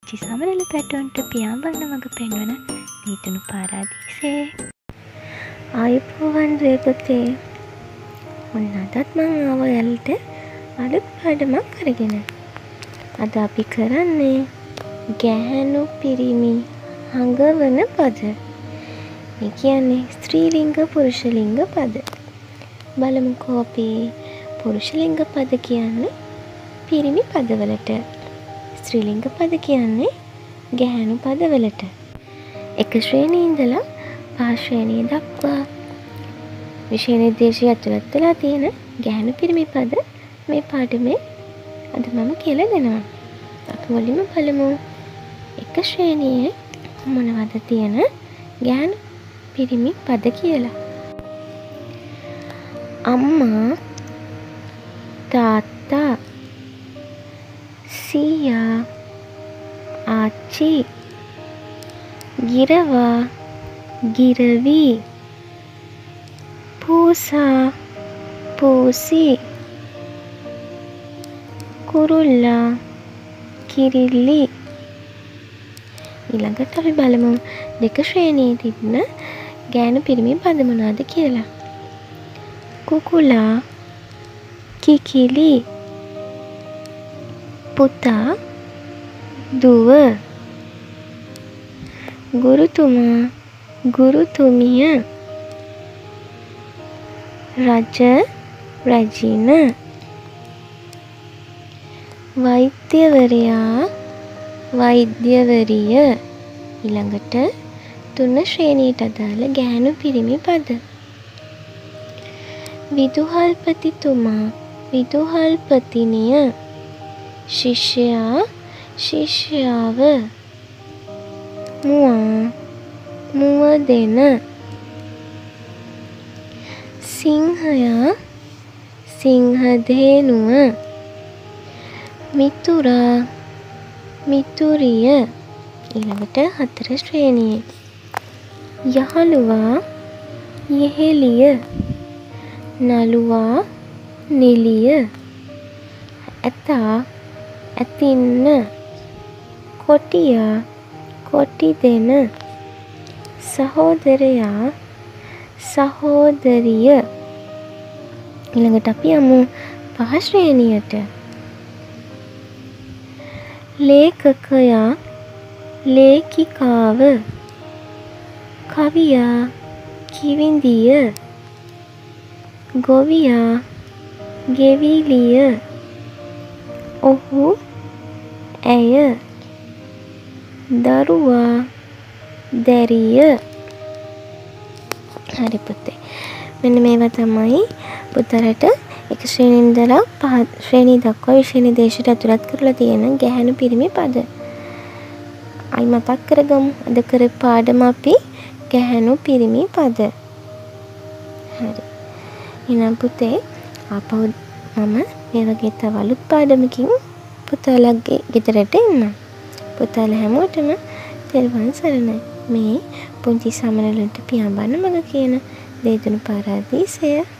පුංචි සමනල පැටවුන්ට පියාඹන්න මඟ පෙන්වන දීතුණු පාරාදීසය. ආයුබෝවන් පුතේ. ඔන්න අදත් මං ආවා ඔයාලට අලුත් පාඩමක් අරගෙන. අද අපි කරන්නේ ගැහැණු පිරිමි හඟවන පද. මේ කියන්නේ ස්ත්‍රීලිංග පුරුෂලිංග පද. බලමුකෝ අපි පුරුෂලිංග පද කියන්නේ පිරිමි පදවලට, ස්ත්‍රීලිංග පද කියන්නේ ගැහැණු පදවලට. එක ශ්‍රේණියේ ඉඳලා පහ ශ්‍රේණිය දක්වා විෂය නිර්දේශය ඇතුළත් වෙලා තියෙන ගැහැණු පිරිමි පද මේ පාඩමේ අද මම කියලා දෙනවා. අපි මුලින්ම බලමු එක ශ්‍රේණියේ මොනවද තියෙන ගැහැණු පිරිමි පද කියලා. අම්මා, තාත්තා, සීයා, ආච්චි, ගිරවා, ගිරවි, පූසා, පූසි, කුරුල්ලා, කිරිල්ලි. ඊළඟට අපි බලමු දෙක ශ්‍රේණියේ තිබෙන ගැහැණු පිරිමි පද මොනවාද කියලා. කුකුලා, කිකිලි, පුතා, දුව, ගුරුතුමා, ගුරුතුමිය, රජ, රැජින, වෛද්‍යවරයා, වෛද්‍යවරිය. ඊළඟට තුන ශ්‍රේණියට අදාළ ගැහැණු පිරිමි පද. විදුහල්පතිතුමා, විදුහල්පතිනිය, ශිෂ්‍යයා, ශිෂ්‍යාව, මුවා, මුවදෙන, සිංහයා, සිංහදේනුව, මිතුරා, මිතුරිය. ඊළඟට හතර ශ්‍රේණියේ යහළුවා, යෙහෙළිය, නළුවා, නිළිය, ඇතා, ඇතින්න, කොටියා, කොටිදෙන, සහෝදරයා, සහෝදරිය. ඊළඟට අපි යමු පහ ශ්‍රේණියට. ලේඛකයා, ලේඛිකාව, කවියා, කිවිඳිය, ගොවියා, ගෙවිලිය, ඔහු, ඇය, දරුවා, දැරිය. හරි පුතේ. මෙන්න මේවා තමයි පුතාලට එක ශ්‍රේණියේ ඉඳලා පහ ශ්‍රේණිය දක්වා විෂය නිර්දේශයට ඇතුළත් කරලා තියෙන ගැහැණු පිරිමි පද. අයි මතක් කරගමු. අද කරපු පාඩම අපි ගැහැණු පිරිමි පද. හරි. එහෙනම් පුතේ ආපහු මම මේ වගේ තව අලුත් පාඩමකින් පුතාලගේ ගෙදරට එන්නම්. පුතාලා හැමෝටම තෙරුවන් සරණයි. මේ පුංචි සමනලන්ට පියාඹන්න මඟ කියන දීතුණු පාරාදීසය.